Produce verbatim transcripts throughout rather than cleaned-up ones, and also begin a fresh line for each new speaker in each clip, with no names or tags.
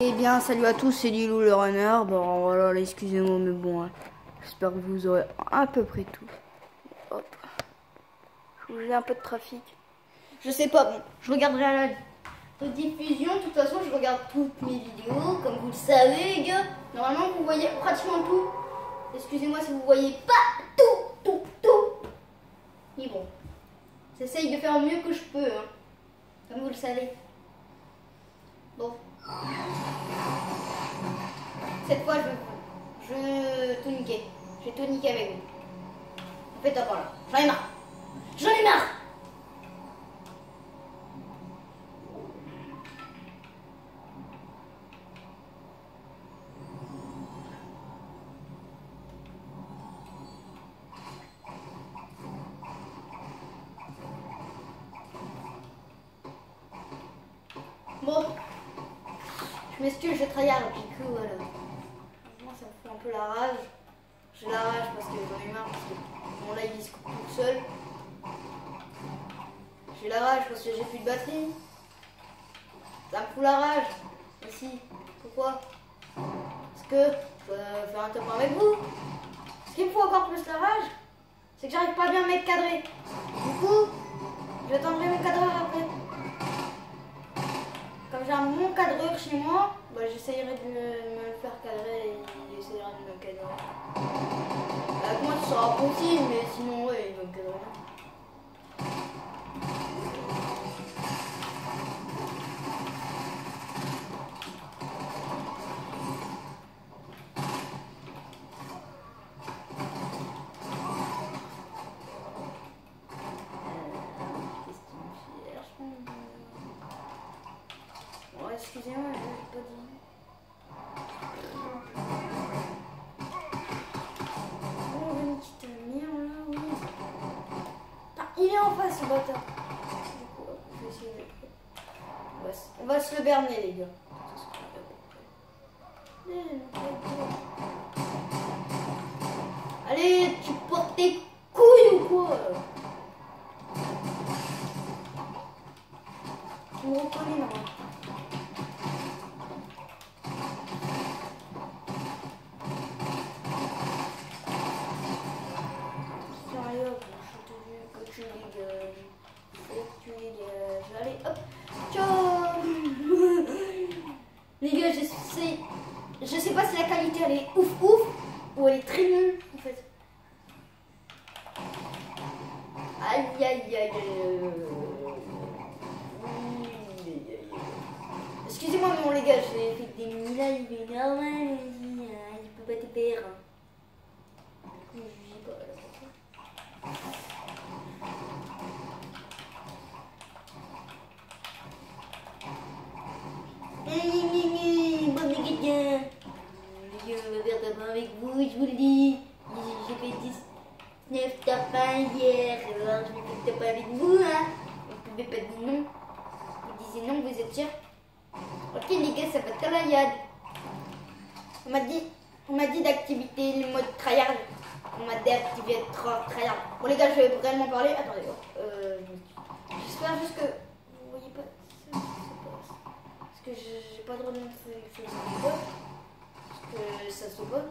Eh bien, salut à tous, c'est Lilou le runner. Bon, voilà, excusez-moi, mais bon, hein, j'espère que vous aurez à peu près tout. Hop. J'ai un peu de trafic. Je sais pas, bon, je regarderai à la rediffusion. De toute façon, je regarde toutes mes vidéos, comme vous le savez, les gars. Normalement, vous voyez pratiquement tout. Excusez-moi si vous voyez pas tout, tout, tout. Mais bon, j'essaye de faire le mieux que je peux, hein, comme vous le savez. Bon. Cette fois, je vais tout niquer. Je vais tout niquer avec vous. En fait, attends là. J'en ai marre. J'en ai marre. Bon. Je m'excuse, je tryhard. Du coup, voilà. Moi, ça me fout un peu la rage. J'ai la rage parce que j'en ai marre. Parce que mon live il se coupe tout seul. J'ai la rage parce que j'ai plus de batterie. Ça me fout la rage. Mais si. Pourquoi? Parce que je dois faire un top avec vous. Ce qui me fout encore plus la rage, c'est que j'arrive pas à bien me mettre cadré. Du coup, j'attendrai mon cadreur après. Comme j'ai un bon cadreur chez moi, bah, j'essayerai de me, me le faire cadrer et il essayera de me cadrer. Avec moi, ce sera possible, mais sinon, ouais, il va me cadrer. Excusez-moi, je n'ai pas dit. Oh, une petite merde là, oui. Ah, il est en face ce bâtard. Du coup, je vais essayer de... On va, on va se le berner, les gars. Allez, tu portes tes couilles ou quoi? Tu me reconnais, non? Allez, hop, ciao. Les gars, je sais, je sais pas si la qualité elle est ouf ouf ou elle est très nulle en fait. Aïe aïe aïe. Excusez-moi mais bon les gars, j'ai fait des mini-lives et normal, je peux pas te perdre. Du coup, je dis pas là. Bon les gars, je vais faire tapin avec vous, je vous le dis. J'ai fait dix-neuf tapins hier, alors je vais faire tapin avec vous, hein. Vous pouvez pas dire non. Vous disiez non, vous êtes sûr? Ok les gars, ça va être la yad. On m'a dit, on m'a dit d'activer le mode tryhard. On m'a dit d'activer tryhard. Bon les gars, je vais vraiment parler. Attendez, euh, j'espère juste que vous voyez pas ça. Parce que j'ai pas le droit de montrer que je sais pas. Parce que ça se voit.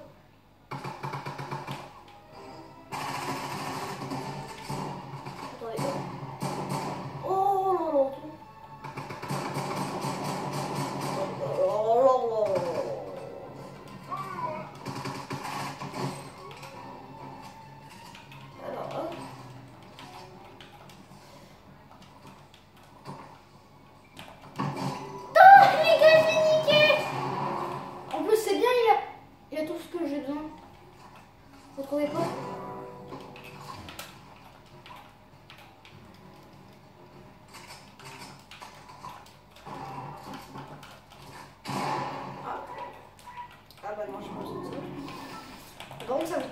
Attendez. Oh là là. Oh là là. Alors, hop. Vous trouvez pas? Ah. Ah bah non, je pense que ça. Bon, ça va.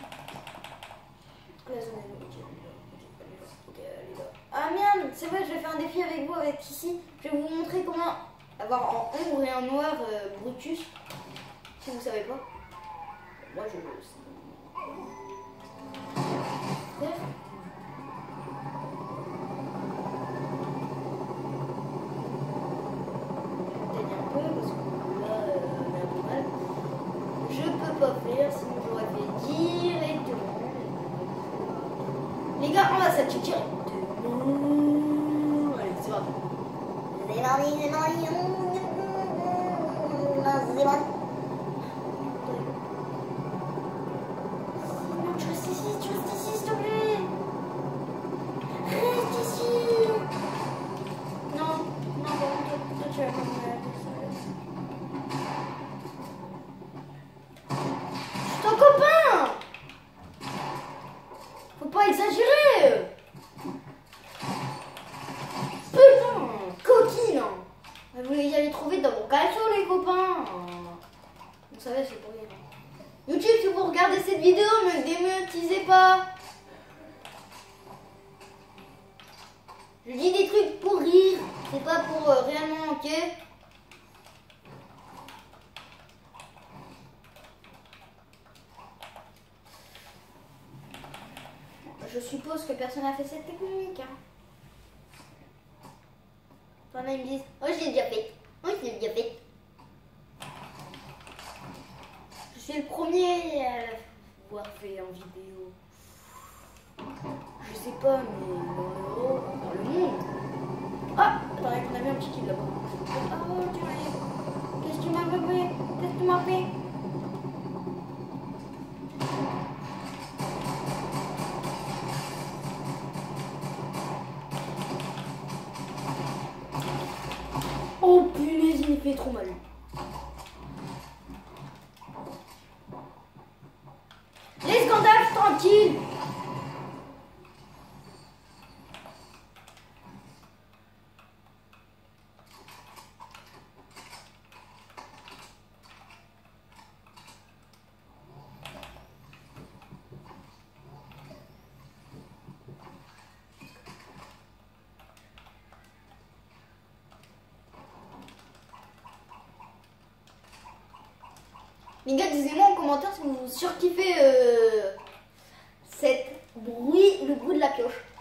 La zone est ok, allez là. Ah merde, c'est vrai, je vais faire un défi avec vous, avec ici. Je vais vous montrer comment avoir en ombre et en noir euh, Brutus. Si vous savez pas. Moi je le sais. Peut-être un peu parce que là. quoi faire, sinon j'aurais fait directement. Les gars, on va s'acheter directement. Allez, c'est parti. C'est parti, c'est parti. C'est parti. Non, tu restes ici, tu restes ici, s'il te plaît. Reste ici. Non, non, bon, toi, toi tu vas pas me ton copain! Faut pas exagérer! Putain! Coquine! Vous les avez trouvés dans mon caleçon, les copains! Vous savez, c'est pour rien. YouTube, si vous regardez cette vidéo, ne me démonétisez pas! Je dis des trucs pour rire, c'est pas pour euh, réellement, ok? Je suppose que personne n'a fait cette technique. Hein. Enfin, ils me disent, oh, je l'ai déjà fait. Oh, je l'ai déjà fait. Je suis le premier à l'avoir fait en vidéo. Je sais pas, mais dans le, dans le monde. Ah, attendez, on a mis un petit kill là-bas. Oh, tu m'as Qu'est-ce que tu m'as fait? Qu'est-ce que tu m'as fait? Oh punaise, il me fait trop mal. Laisse Gandalf tranquille. Les gars, dites-moi en commentaire si vous surkiffez euh, cette bruit, le bruit de la pioche.